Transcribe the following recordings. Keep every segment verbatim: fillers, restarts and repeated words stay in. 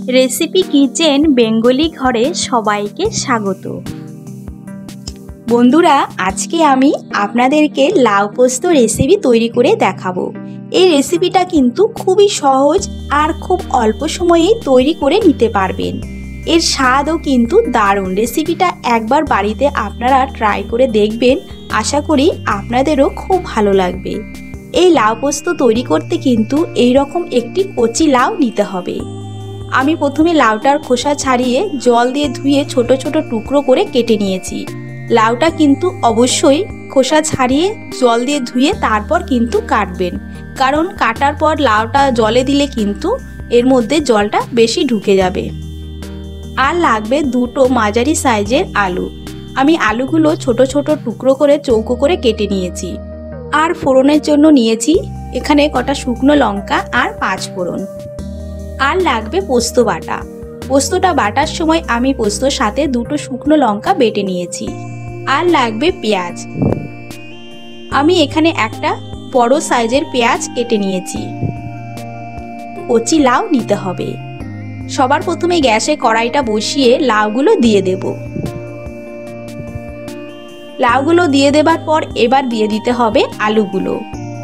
Recipe kitchen Bengali ঘরে সবাইকে স্বাগত। বন্ধুরা, আজকে আমি আপনাদেরকে লাউ পোস্ত রেসিপি তৈরি করে দেখাবো। এই রেসিপিটা কিন্তু খুবই সহজ আর খুব অল্প সময়েই তৈরি করে নিতে পারবেন। এর স্বাদও কিন্তু দারুণ। রেসিপিটা একবার বাড়িতে আপনারা ট্রাই করে দেখবেন, আশা করি আপনাদেরও খুব ভালো লাগবে। এই লাউ পোস্ত তৈরি করতে কিন্তু এই রকম একটি কচি লাউ নিতে হবে। আমি প্রথমে লাউটার খোসা ছাড়িয়ে জল দিয়ে ধুয়ে ছোট ছোট টুকরো করে কেটে নিয়েছি। লাউটা কিন্তু অবশ্যই খোসা ছাড়িয়ে জল দিয়ে ধুয়ে তারপর কিন্তু কাটবেন, কারণ কাটার পর লাউটা জলে দিলে কিন্তু এর মধ্যে জলটা বেশি ঢুকে যাবে। আর লাগবে দুটো মাঝারি সাইজের আলু। আমি আলুগুলো ছোট ছোট টুকরো করে চৌকো করে কেটে নিয়েছি। আর ফোড়নের জন্য নিয়েছি এখানে কটা শুকনো লঙ্কা আর পাঁচ ফোড়ন। আর লাগবে পোস্ত বাটা। পোস্তটা বাটার সময় আমি পোস্তর সাথে দুটো শুকনো লঙ্কা বেটে নিয়েছি। আর লাগবে পেঁয়াজ। আমি এখানে একটা বড় সাইজের পেঁয়াজ কেটে নিয়েছি। কচি লাউ নিতে হবে। সবার প্রথমে গ্যাসে কড়াইটা বসিয়ে লাউগুলো দিয়ে দেব। লাউগুলো দিয়ে দেবার পর এবার দিয়ে দিতে হবে আলুগুলো।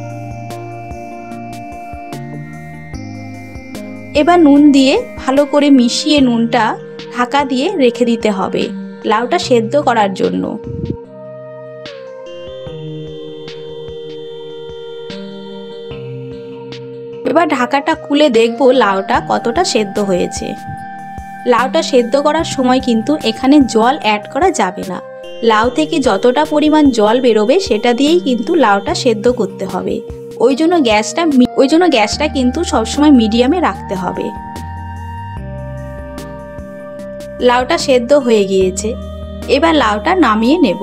এবার নুন দিয়ে ভালো করে মিশিয়ে নুনটা ঢাকা দিয়ে রেখে দিতে হবে লাউটা সেদ্ধ করার জন্য। এবার ঢাকাটা খুলে দেখব লাউটা কতটা সেদ্ধ হয়েছে। লাউটা সেদ্ধ করার সময় কিন্তু এখানে জল অ্যাড করা যাবে না। লাউ থেকে যতটা পরিমাণ জল বেরোবে সেটা দিয়েই কিন্তু লাউটা সেদ্ধ করতে হবে। ওই জন্য গ্যাসটা ওই জন্য গ্যাসটা কিন্তু সবসময় মিডিয়ামে রাখতে হবে। লাউটা সেদ্ধ হয়ে গিয়েছে। এবার লাউটা নামিয়ে নেব।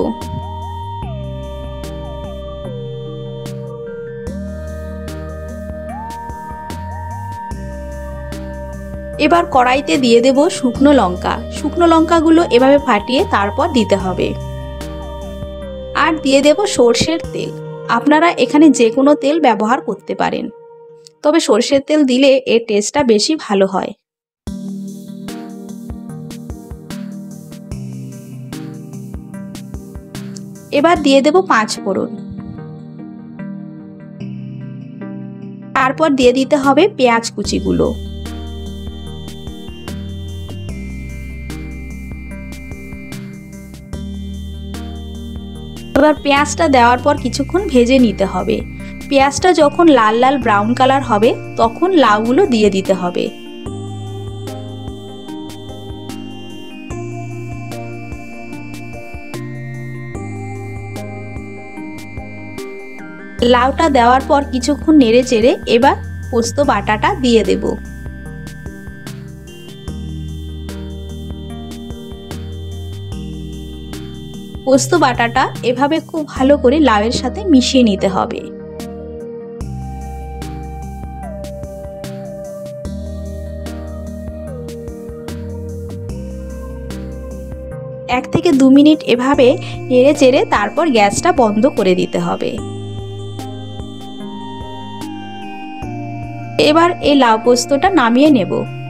এবার কড়াইতে দিয়ে দেব শুকনো লঙ্কা। শুকনো লঙ্কাগুলো এভাবে ফাটিয়ে তারপর দিতে হবে। আর দিয়ে দেব সর্ষের তেল। আপনারা এখানে যে কোনো তেল ব্যবহার করতে পারেন, তবে সর্ষের তেল দিলে এর টেস্টটা বেশি ভালো হয়। এবার দিয়ে দেব পাঁচ ফোড়ন। তারপর দিয়ে দিতে হবে পেঁয়াজ কুচিগুলো। এবার পেঁয়াজটা দেওয়ার পর কিছুক্ষণ ভেজে নিতে হবে। পেঁয়াজটা যখন লাল লাল ব্রাউন কালার হবে তখন লাউগুলো দিয়ে দিতে হবে। লাউটা দেওয়ার পর কিছুক্ষণ নেড়ে চেড়ে এবার পোস্ত বাটাটা দিয়ে দেব। পোস্ত বাটাটা এভাবে খুব ভালো করে লাউয়ের সাথে মিশিয়ে নিতে হবে। এক থেকে দু মিনিট এভাবে নেড়ে চেড়ে তারপর গ্যাসটা বন্ধ করে দিতে হবে। এবার এই লাউ পোস্তটা নামিয়ে নেব।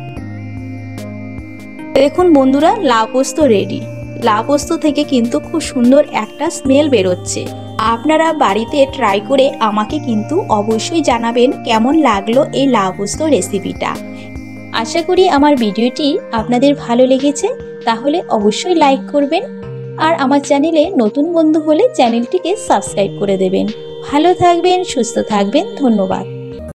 দেখুন বন্ধুরা, লাউ পোস্ত রেডি। লাউ পোস্ত থেকে কিন্তু খুব সুন্দর একটা স্মেল বেরোচ্ছে। আপনারা বাড়িতে ট্রাই করে আমাকে কিন্তু অবশ্যই জানাবেন কেমন লাগলো এই লাউ পোস্ত রেসিপিটা। আশা করি আমার ভিডিওটি আপনাদের ভালো লেগেছে। তাহলে অবশ্যই লাইক করবেন, আর আমার চ্যানেলে নতুন বন্ধু হলে চ্যানেলটিকে সাবস্ক্রাইব করে দেবেন। ভালো থাকবেন, সুস্থ থাকবেন। ধন্যবাদ।